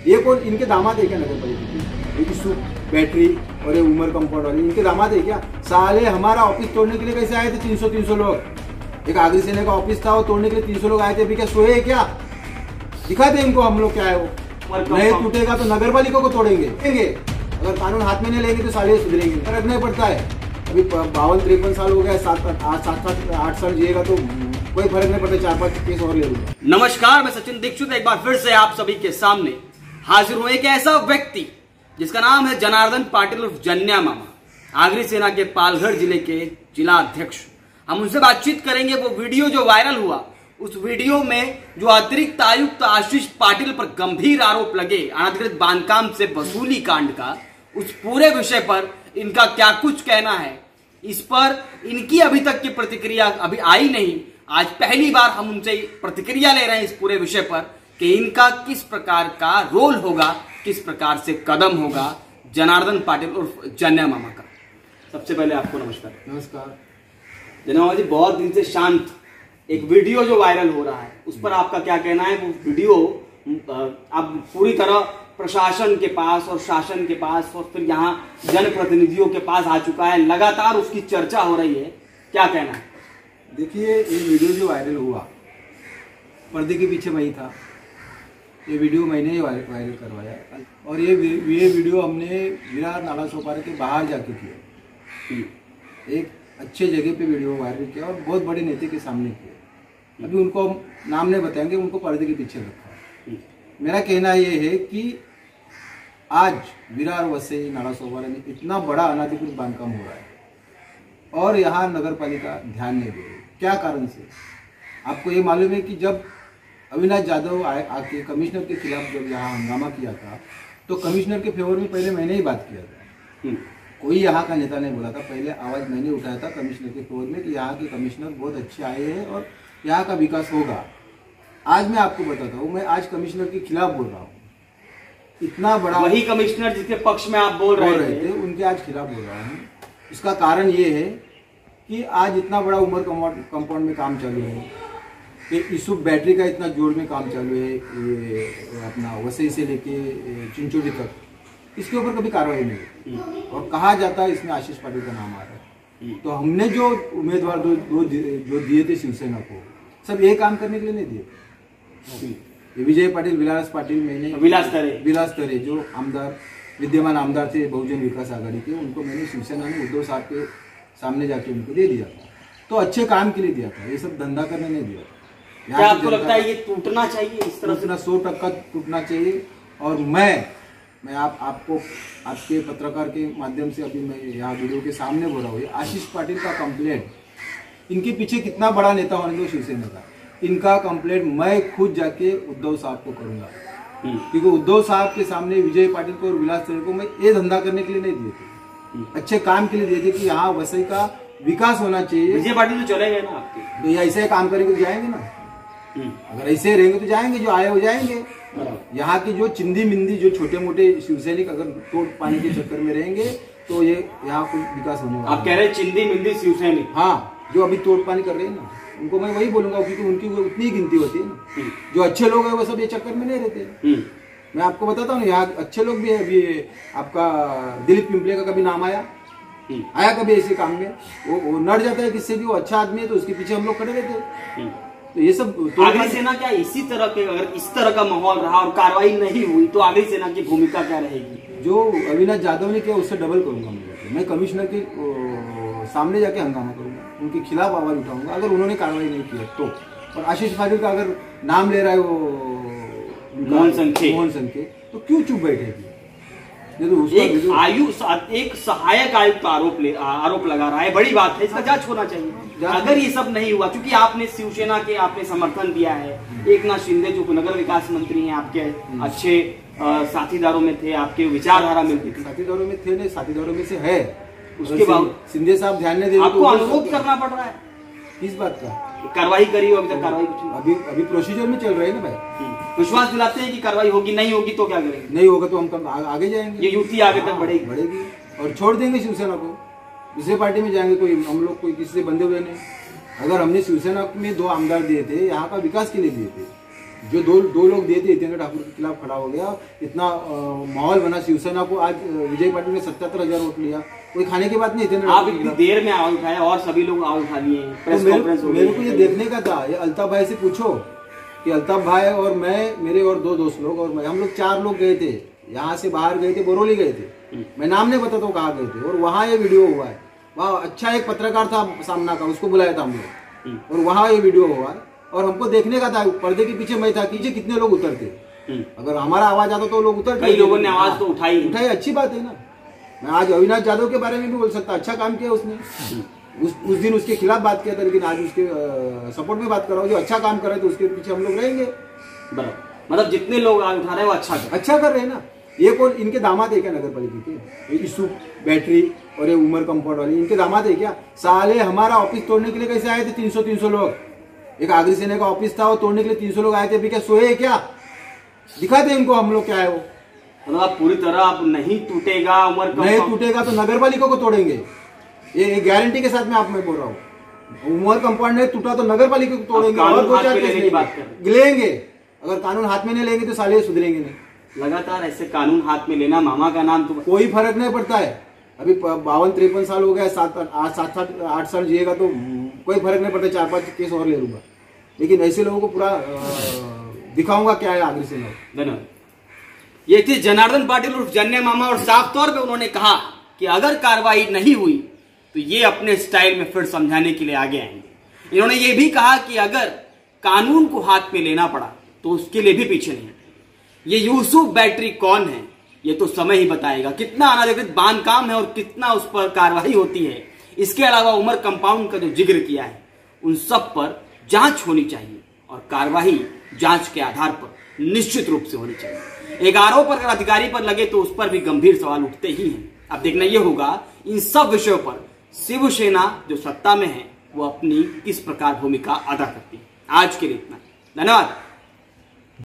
ये कौन इनके दामाद है क्या नगर पालिका के? इशू बैटरी और ये उमर कंपाउंड वाले इनके दामाद है क्या? साले हमारा ऑफिस तोड़ने के लिए कैसे आए थे 300 लोग? एक आगरी सेना का ऑफिस था, वो तोड़ने के लिए 300 लोग आए थे। अभी क्या सोए क्या? दिखा दे इनको हम लोग क्या है वो। नहीं टूटेगा तो नगर पालिका को तोड़ेंगे। अगर कानून हाथ में नहीं लेंगे तो साले सुधरेंगे। फर्क नहीं पड़ता है। अभी 52-53 साल हो गया, 7-8 साल जिएगा तो कोई फर्क नहीं पड़ता। 4-5 केस और ले लूंगा। नमस्कार, मैं सचिन दीक्षित एक बार फिर से आप सभी के सामने हाजिर हूं। एक ऐसा व्यक्ति जिसका नाम है जनार्दन पाटिल उर्फ जन्या मामा, आगरी सेना के पालघर जिले के जिला अध्यक्ष। हम उनसे बातचीत करेंगे। वो वीडियो जो वायरल हुआ, उस वीडियो में जो अतिरिक्त आयुक्त आशीष पाटिल पर गंभीर आरोप लगे अनधिकृत बांधकाम से वसूली कांड का, उस पूरे विषय पर इनका क्या कुछ कहना है, इस पर इनकी अभी तक की प्रतिक्रिया अभी आई नहीं। आज पहली बार हम उनसे प्रतिक्रिया ले रहे हैं इस पूरे विषय पर कि इनका किस प्रकार का रोल होगा, किस प्रकार से कदम होगा जनार्दन पाटिल उर्फ जन्या मामा का। सबसे पहले आपको नमस्कार। नमस्कार। जन्या मामा जी, बहुत दिन से शांत एक वीडियो जो वायरल हो रहा है, उस पर आपका क्या कहना है? वो वीडियो अब पूरी तरह प्रशासन के पास और शासन के पास और फिर यहाँ जनप्रतिनिधियों के पास आ चुका है, लगातार उसकी चर्चा हो रही है, क्या कहना है? देखिए, ये वीडियो जो वायरल हुआ, पर्दे के पीछे वही था। ये वीडियो मैंने ही वायरल करवाया और ये वीडियो हमने विरार नाला सोपारा के बाहर जाके किया। एक अच्छे जगह पे वीडियो वायरल किया और बहुत बड़े नेता के सामने किया। अभी उनको हम नाम नहीं बताएंगे, उनको पर्दे के पीछे रखा। मेरा कहना ये है कि आज विरार वसई नाला सोपारा में इतना बड़ा अनाधिकृत बांधकाम हो रहा है और यहाँ नगर पालिका ध्यान नहीं दे रही। क्या कारण से? आपको ये मालूम है कि जब अविनाश यादव आके कमिश्नर के खिलाफ जब यहाँ हंगामा किया था, तो कमिश्नर के फेवर में पहले मैंने ही बात किया था। कोई यहाँ का नेता नहीं बोला था। पहले आवाज़ मैंने उठाया था कमिश्नर के फेवर में कि यहाँ के कमिश्नर बहुत अच्छे आए हैं और यहाँ का विकास होगा। आज मैं आपको बताता हूँ, मैं आज कमिश्नर के खिलाफ बोल रहा हूँ। इतना बड़ा वही कमिश्नर जिसके पक्ष में आप बोल रहे थे, उनके आज खिलाफ बोल रहा हूँ। इसका कारण ये है कि आज इतना बड़ा उमर कंपाउंड में काम चालू है, ये इशू बैटरी का इतना जोर में काम चालू है, ये अपना वसई से लेके चिंचोली तक, इसके ऊपर कभी कार्रवाई नहीं है। और कहा जाता है इसमें आशीष पाटिल का नाम आ रहा है। तो हमने जो उम्मीदवार जो दिए थे शिवसेना को, सब ये काम करने के लिए नहीं दिए। विजय पाटिल, विलास पाटिल, मैंने विलास तरे जो आमदार विद्यमान आमदार थे बहुजन विकास आघाड़ी के, उनको मैंने शिवसेना में उद्धव साहब के सामने जाके उनको दे दिया था। तो अच्छे काम के लिए दिया था, ये सब धंधा करने नहीं दिया था। क्या आपको लगता है ये टूटना चाहिए? इस तरह से 100% टूटना चाहिए। और मैं आपको आपके पत्रकार के माध्यम से अभी मैं यहाँ वीडियो के सामने बोल रहा हूँ, आशीष पाटिल का कंप्लेंट, इनके पीछे कितना बड़ा नेता होने दो शिवसेना का, इनका कंप्लेंट मैं खुद जाके उद्धव साहब को करूंगा। क्योंकि उद्धव साहब के सामने विजय पाटिल को और विलास तरे को मैं ये धंधा करने के लिए नहीं दिए थे, अच्छे काम के लिए दिए थे कि यहाँ वसई का विकास होना चाहिए। विजय पाटिल तो चले गए ना आपके, तो ये ऐसे काम करेंगे तो जाएंगे ना। अगर ऐसे रहेंगे तो जाएंगे, जो आए हो जाएंगे। यहाँ की जो चिंदी मिंदी जो छोटे मोटे शिवसैनिक अगर तोड़ पाने के चक्कर में रहेंगे तो ये यहाँ कोई विकास होने वाला। आप कह रहे हैं चिंदी मिंदी शिवसैनिक? हाँ, जो अभी तोड़ पानी कर रहे हैं ना, उनको मैं वही बोलूंगा, क्योंकि उनकी वो उतनी गिनती होती है ना। जो अच्छे लोग हैं वो सब ये चक्कर में नहीं रहते। मैं आपको बताता हूँ, यहाँ अच्छे लोग भी है। अभी आपका दिलीप पिंपले का कभी नाम आया कभी ऐसे काम में? वो नड़ जाता है किससे भी, वो अच्छा आदमी है तो उसके पीछे हम लोग खड़े रहते हैं। तो ये सब आगरी सेना क्या इसी तरह के, अगर इस तरह का माहौल रहा और कार्रवाई नहीं हुई तो आगरी सेना की भूमिका क्या रहेगी? जो अविनाश यादव ने किया उससे डबल करूंगा मैं कमिश्नर के सामने जाके हंगामा करूंगा, उनके खिलाफ आवाज उठाऊंगा अगर उन्होंने कार्रवाई नहीं की तो। और आशीष पाटिल का अगर नाम ले रहा है वो मोहन संखे, तो क्यों चुप बैठेगी? एक सहायक आयुक्त आरोप लगा रहा है, बड़ी बात है, इसका जांच होना चाहिए। अगर ये सब नहीं हुआ, क्योंकि आपने शिवसेना के आपने समर्थन दिया है, एकनाथ शिंदे जो नगर विकास मंत्री हैं, आपके अच्छे साथीदारों में थे, आपके विचारधारा मिलती थी। साथीदारों में थे नहीं, साथीदारों में से है। उसके बाद शिंदे साहब ध्यान नहीं दे रहे, आपको अनुरोध करना पड़ रहा है किस बात का? कार्रवाई करी हो? अभी तक कार्रवाई कुछ अभी प्रोसीजर में चल रहे हैं ना भाई। विश्वास दिलाते हैं कि कार्रवाई होगी, नहीं होगी तो क्या करेंगे? नहीं होगा तो हम आगे जाएंगे, ये युति आगे तक बढ़ेगी और छोड़ देंगे शिवसेना को, दूसरे पार्टी में जाएंगे। कोई हम लोग कोई किसी से बंधे हुए नहीं। अगर हमने शिवसेना में 2 आमदार दिए थे, यहाँ का विकास के लिए दिए थे, जो दो लोग दिए थे, हितेंद्र ठाकुर के खिलाफ खड़ा हो गया। इतना माहौल बना शिवसेना को। आज विजय पाटिल ने 77,000 वोट लिया। कोई खाने की बात नहीं। हितेंद्र आप इतनी देर में आवाज उठाया और सभी लोग आवाज उठा लिए, प्रेस कॉन्फ्रेंस हो गई। मेरे को ये देखने का था। ये अल्ताफ भाई से पूछो कि अल्ताफ भाई और मैं, मेरे और 2 दोस्त लोग और मैं, हम लोग 4 लोग गए थे। यहाँ से बाहर गए थे, बोरोली गए थे। मैं नाम नहीं बताता हूँ कहाँ गए थे। और वहाँ ये वीडियो हुआ है। वहाँ अच्छा एक पत्रकार था सामना का, उसको बुलाया था हम लोग, और वहाँ ये वीडियो हुआ है। और हमको देखने का था। पर्दे के पीछे मैं था, पीछे कितने लोग उतरते। अगर हमारा आवाज आता तो लोग उतर, कई लोगों ने आवाज तो उठाई। अच्छी बात है ना। मैं आज अविनाश यादव के बारे में भी बोल सकता, अच्छा काम किया उसने। उस दिन उसके खिलाफ बात किया था, लेकिन आज उसके सपोर्ट में बात कर रहा हूँ। जो अच्छा काम कर रहे थे उसके पीछे हम लोग रहेंगे। बराबर, मतलब जितने लोग आवाज उठा रहे हैं वो अच्छा कर रहे हैं ना। ये कौन, इनके दामाद है क्या नगर पालिका के? यूसुफ बैटरी और ये उमर कंपाउंड वाले इनके दामाद है क्या? साले हमारा ऑफिस तोड़ने के लिए कैसे आए थे 300 लोग? एक आगरी सेना का ऑफिस था, वो तोड़ने के लिए 300 लोग आए थे। अभी क्या सोए क्या? दिखा दे इनको हम लोग क्या है वो। मतलब पूरी तरह अब नहीं टूटेगा उमर नहीं टूटेगा तो नगर पालिका को तोड़ेंगे। ये गारंटी के साथ मैं बोल रहा हूँ। उमर कंपाउंड नहीं टूटा तो नगर पालिका को तोड़ेंगे। और 2-4 केस लेंगे। अगर कानून हाथ में नहीं लेंगे तो साले सुधरेंगे नहीं। लगातार ऐसे कानून हाथ में लेना, मामा का नाम तो कोई फर्क नहीं पड़ता है। अभी 52-53 साल हो गया, 7-8 साल जिएगा तो कोई फर्क नहीं पड़ता। 4-5 केस और ले लूंगा, लेकिन ऐसे लोगों को पूरा दिखाऊंगा क्या है आगरी से। धन्यवाद। ये थे जनार्दन पाटिल उर्फ जन्या मामा, और साफ तौर पे उन्होंने कहा कि अगर कार्रवाई नहीं हुई तो ये अपने स्टाइल में फिर समझाने के लिए आगे आएंगे। इन्होंने ये भी कहा कि अगर कानून को हाथ में लेना पड़ा तो उसके लिए भी पीछे नहीं। ये यूसुफ बैटरी कौन है ये तो समय ही बताएगा। कितना अनाधिकृत बांधकाम है और कितना उस पर कार्रवाई होती है। इसके अलावा उमर कंपाउंड का जो जिक्र किया है, उन सब पर जांच होनी चाहिए और कार्रवाई जांच के आधार पर निश्चित रूप से होनी चाहिए। एक आरोप अगर अधिकारी पर लगे तो उस पर भी गंभीर सवाल उठते ही हैं। अब देखना यह होगा इन सब विषयों पर शिवसेना जो सत्ता में है वो अपनी किस प्रकार भूमिका अदा करती है। आज के लिए इतना, धन्यवाद।